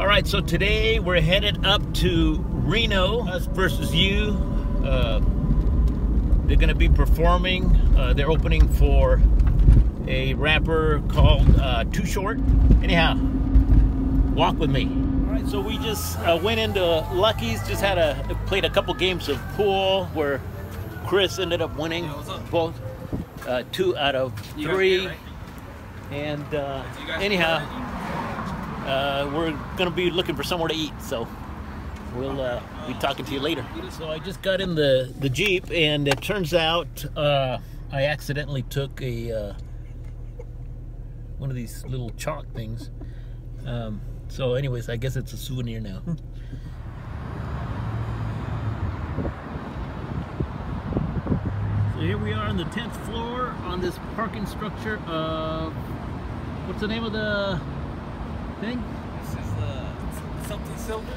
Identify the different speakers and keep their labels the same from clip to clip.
Speaker 1: All right, so today we're headed up to Reno, UsVsU. They're going to be performing. They're opening for a rapper called Too Short. Anyhow, walk with me. All right, so we just went into Lucky's. Just played a couple games of pool where Chris ended up winning both 2 out of 3. And anyhow, we're gonna be looking for somewhere to eat, so we'll be talking to you later. So I just got in the Jeep, and it turns out I accidentally took a one of these little chalk things. So anyways, I guess it's a souvenir now. So here we are on the 10th floor on this parking structure of, what's the name of the thing?
Speaker 2: This is something silver.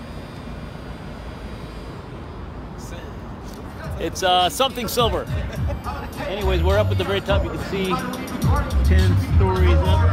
Speaker 1: It's something silver. Anyways, we're up at the very top. You can see 10 stories up.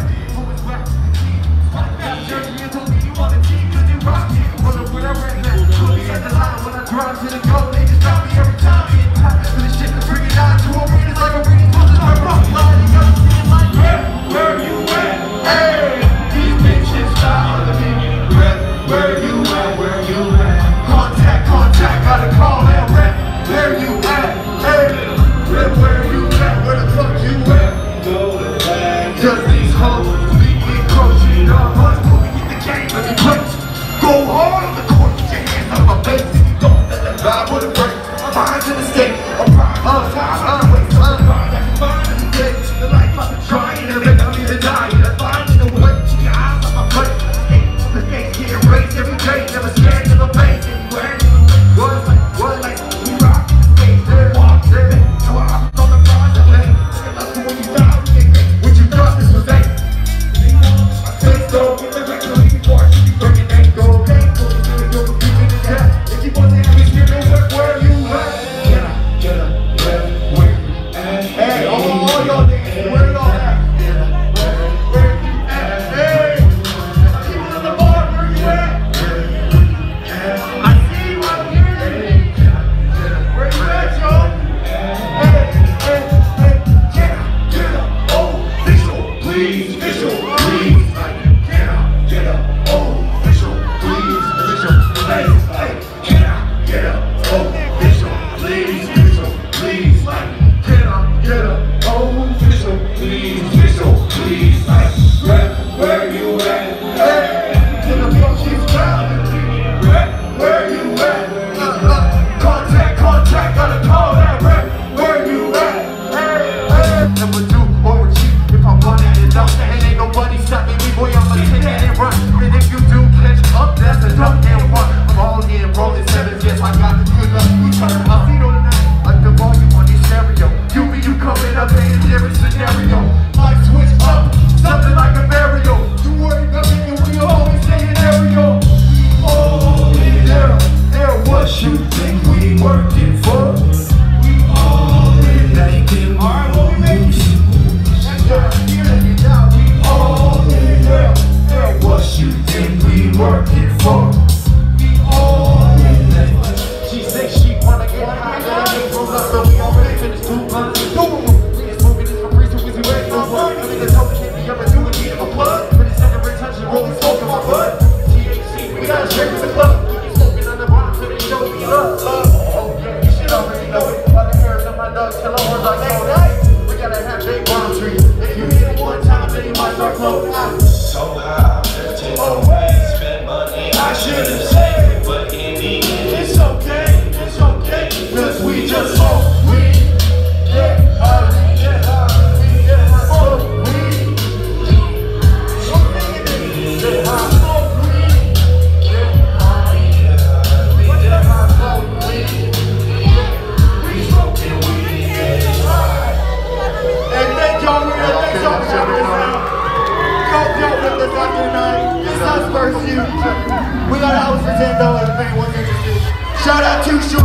Speaker 3: UsVsU. We got a house for $10 if anyone's interested. Shout out to Jubs.